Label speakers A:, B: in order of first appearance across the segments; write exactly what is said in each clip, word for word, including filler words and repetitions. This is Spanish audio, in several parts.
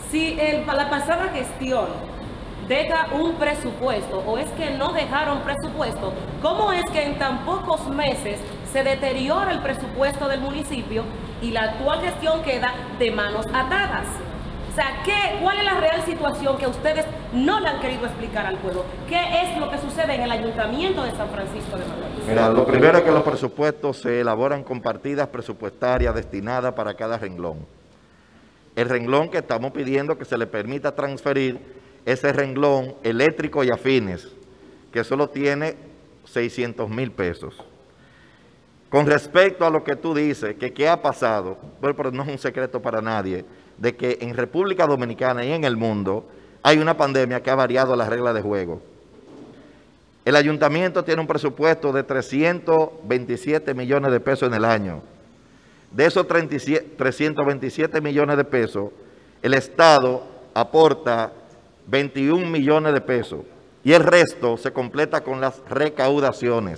A: Si el, la pasada gestión deja un presupuesto o es que no dejaron presupuesto, ¿cómo es que en tan pocos meses se deteriora el presupuesto del municipio y la actual gestión queda de manos atadas? O sea, ¿qué, ¿cuál es la real situación que ustedes no le han querido explicar al pueblo? ¿Qué es lo que sucede en el Ayuntamiento de San Francisco de Macorís?
B: Mira, lo primero es que los presupuestos se elaboran con partidas presupuestarias destinadas para cada renglón. El renglón que estamos pidiendo que se le permita transferir es el renglón eléctrico y afines, que solo tiene seiscientos mil pesos. Con respecto a lo que tú dices, que qué ha pasado, bueno, pero no es un secreto para nadie, de que en República Dominicana y en el mundo hay una pandemia que ha variado las reglas de juego. El ayuntamiento tiene un presupuesto de trescientos veintisiete millones de pesos en el año. De esos trescientos veintisiete millones de pesos, el Estado aporta veintiún millones de pesos y el resto se completa con las recaudaciones.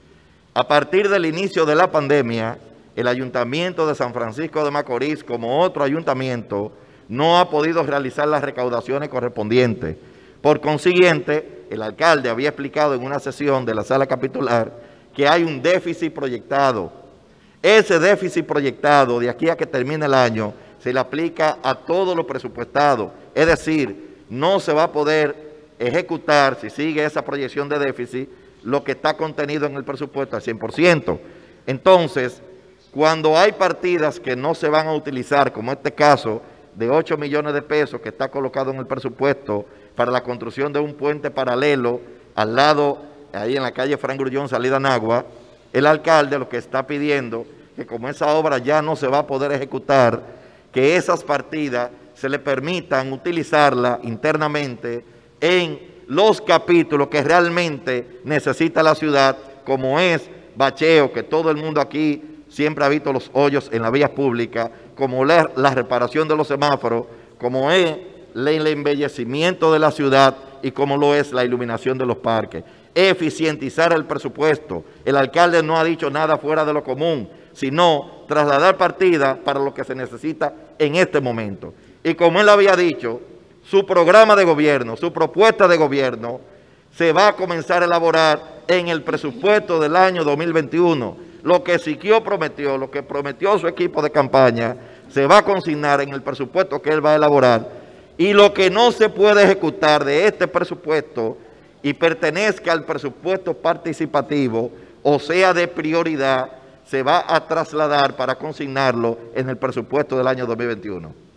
B: A partir del inicio de la pandemia, el Ayuntamiento de San Francisco de Macorís, como otro ayuntamiento, no ha podido realizar las recaudaciones correspondientes. Por consiguiente, el alcalde había explicado en una sesión de la sala capitular que hay un déficit proyectado. Ese déficit proyectado, de aquí a que termine el año, se le aplica a todo lo presupuestado. Es decir, no se va a poder ejecutar, si sigue esa proyección de déficit, lo que está contenido en el presupuesto al cien por ciento. Entonces, cuando hay partidas que no se van a utilizar, como este caso de ocho millones de pesos que está colocado en el presupuesto para la construcción de un puente paralelo al lado, ahí en la calle Fran Grullón, salida a Nagua, el alcalde lo que está pidiendo que como esa obra ya no se va a poder ejecutar, que esas partidas se le permitan utilizarla internamente en los capítulos que realmente necesita la ciudad, como es bacheo, que todo el mundo aquí siempre ha visto los hoyos en las vías públicas, como la, la reparación de los semáforos, como es el embellecimiento de la ciudad y como lo es la iluminación de los parques. Eficientizar el presupuesto. El alcalde no ha dicho nada fuera de lo común, sino trasladar partidas para lo que se necesita en este momento. Y como él había dicho, su programa de gobierno, su propuesta de gobierno, se va a comenzar a elaborar en el presupuesto del año dos mil veintiuno. Lo que Siquio prometió, lo que prometió su equipo de campaña, se va a consignar en el presupuesto que él va a elaborar. Y lo que no se puede ejecutar de este presupuesto y pertenezca al presupuesto participativo, o sea de prioridad, se va a trasladar para consignarlo en el presupuesto del año dos mil veintiuno.